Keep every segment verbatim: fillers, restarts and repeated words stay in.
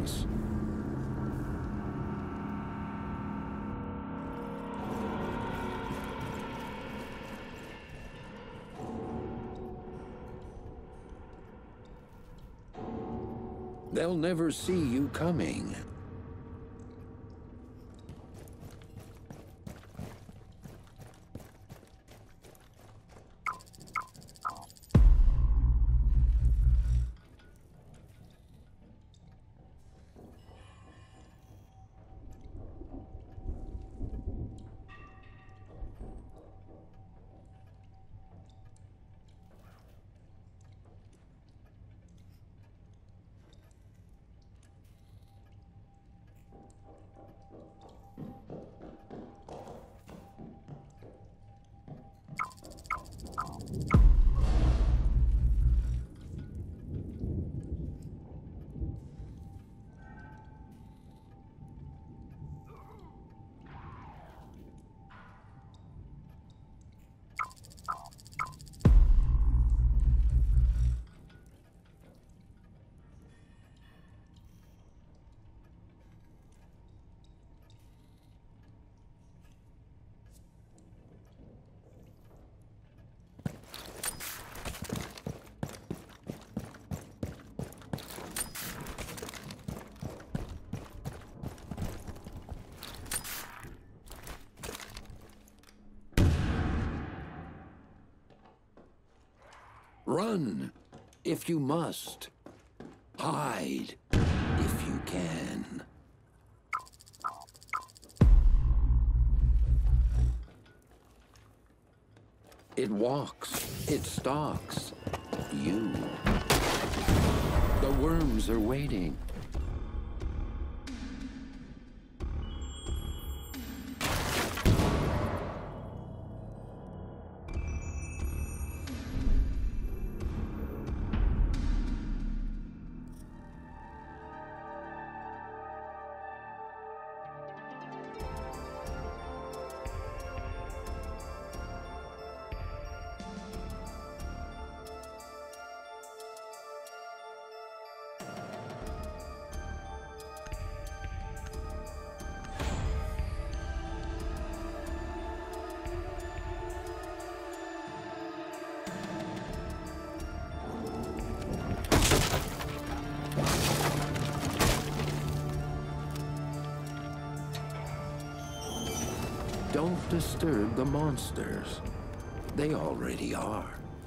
beings. They'll never see you coming. Run, if you must. Hide, if you can. It walks, it stalks. You. The worms are waiting. Don't disturb the monsters. They already are.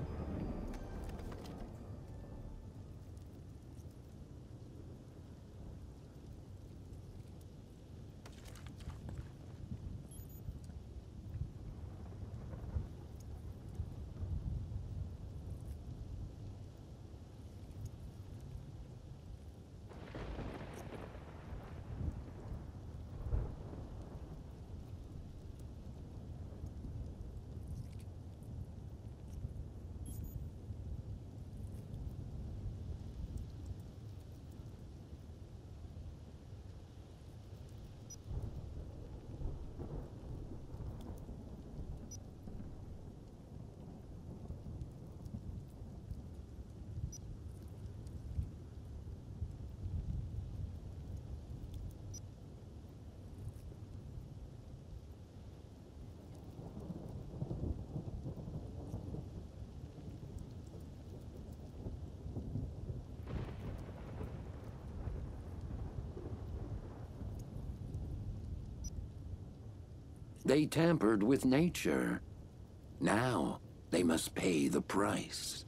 They tampered with nature. Now they must pay the price.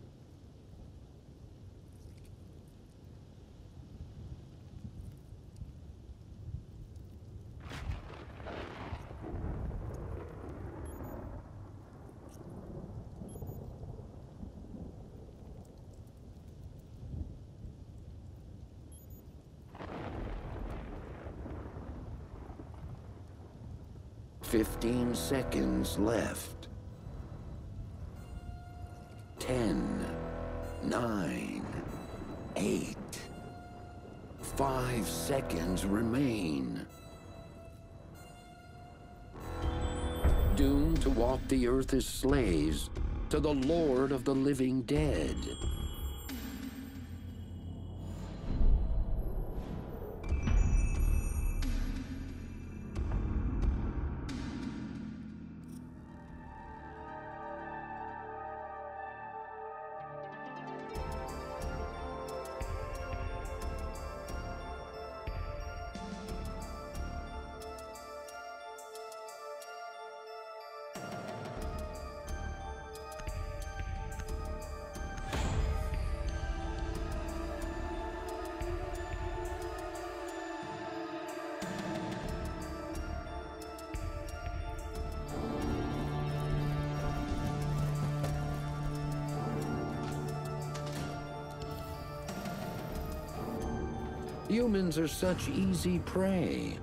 Fifteen seconds left. Ten, nine, eight. Five seconds remain. Doomed to walk the earth as slaves to the Lord of the living dead. Humans are such easy prey.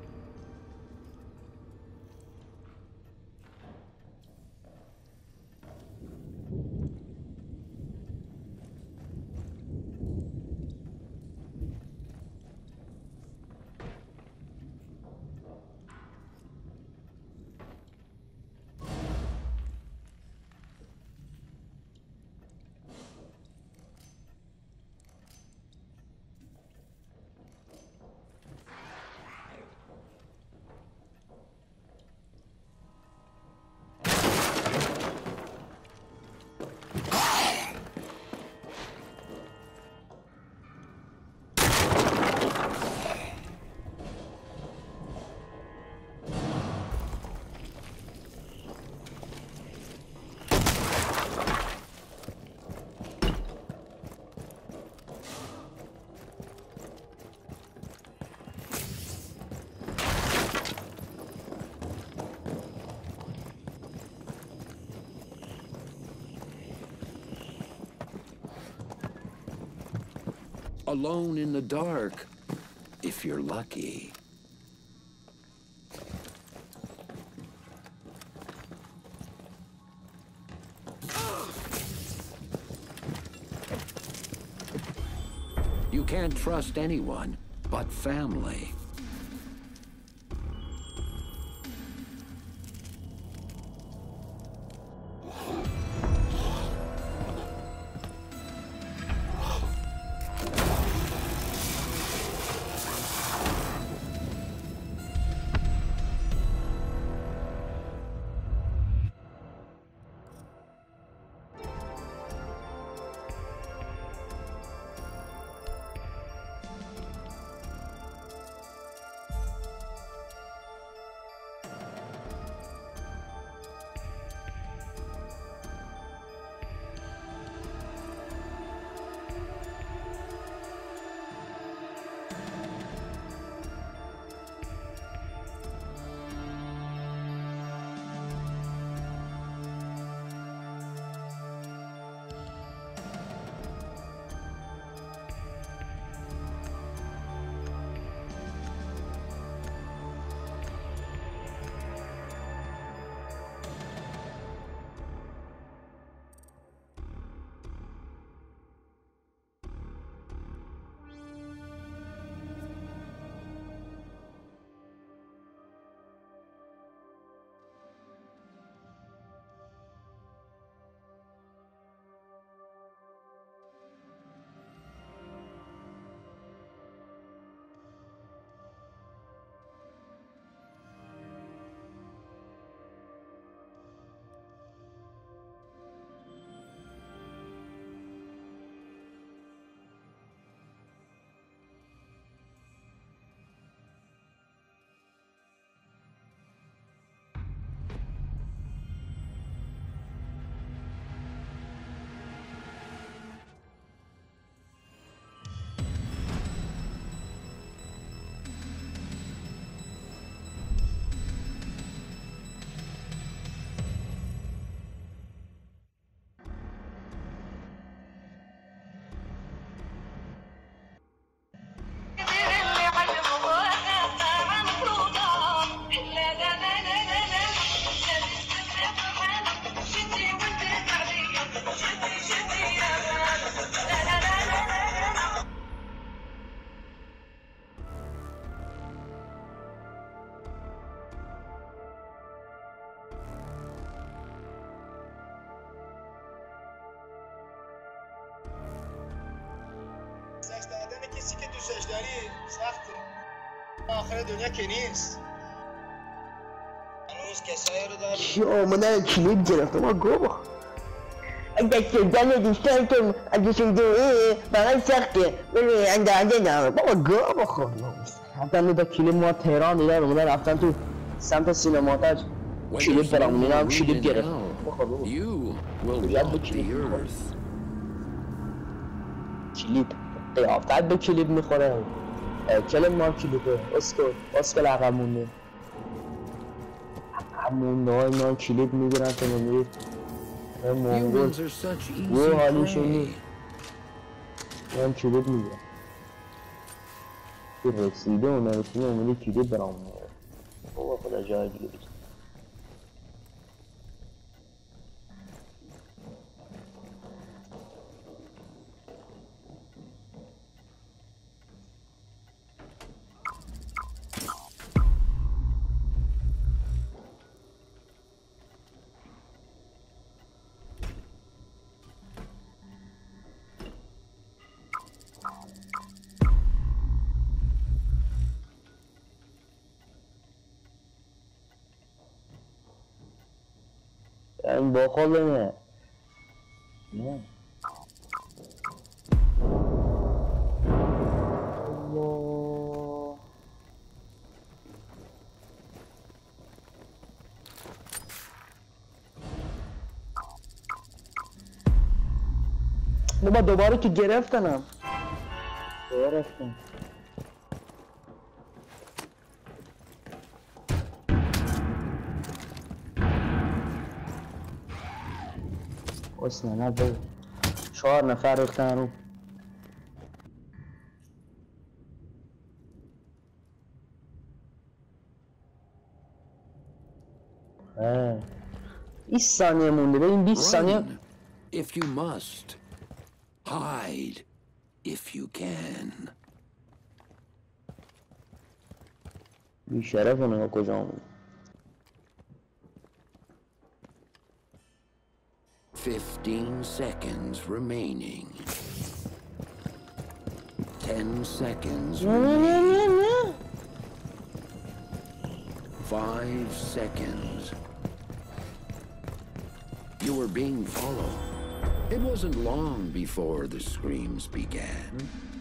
Alone in the dark, if you're lucky. You can't trust anyone but family. کسی که دوستش داری سخته آخر دنیا که نیست هنوز کسایی رو داری چی آمدن کلیپ گرفتم آگاه با اگر شدن دوستانتون اگه شده فقط سخته ولی اندازه داره بابا گاه بخور رفتن دو تا کلیپ ما تهران دیدن رو بودن رفتن تو سمت سینماتج کلیپ برامون اینا هم کلیپ گرفت بخور بابا یاد به کلیپ میخوره کلیپ قیافت به کلیپ میخوره کلیپ ما کلیپه اسکل اسکل عقب مونده عقب مونده های ما کلیپ میگیرن تو نمیرید مونگول یه حالیشون نیست من کلیپ میگیرم که رسیده و نرسیده اومده چیده برام میاره بابا خدا جای دیگه بزن این با خودمه نه بابا دوباره که گرفتنم گرفتم اصلا نبود چهار نفر ریختن رو بیست ثانیه مونده ببین بیست ثانیه Run if you must. Hide if you can. بی شرف اونها کجا مونده Fifteen seconds remaining. Ten seconds remaining. Five seconds. You were being followed. It wasn't long before the screams began.